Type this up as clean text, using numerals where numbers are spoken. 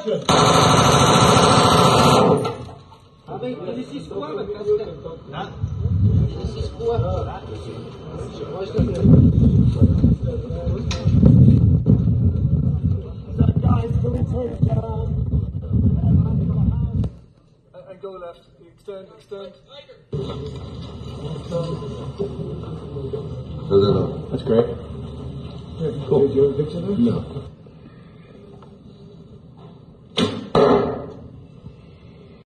And go left. Extend. No. That's great. Yeah, cool. Did you have a picture there? No.